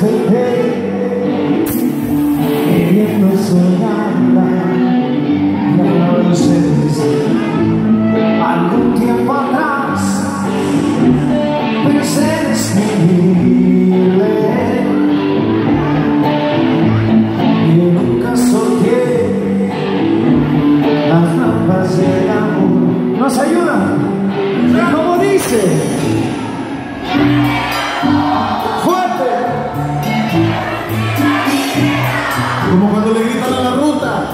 desperté queriendo soñarla y a veces algún tiempo atrás pensé en escribirle y nunca solté las rampas del amor. ¿Nos ayuda? ¿Cómo dice? Como cuando le gritan a la ruta.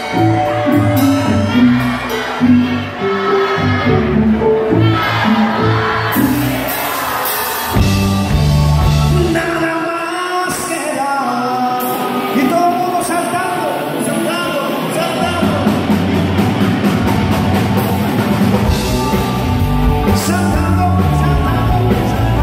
Nada más queda. Y todo el mundo saltando, saltando, saltando. Saltando, saltando,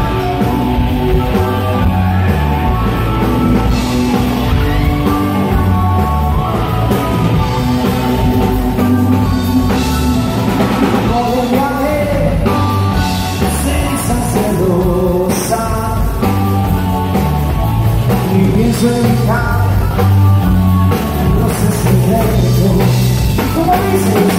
pienso en no sé si es ¿cómo dices?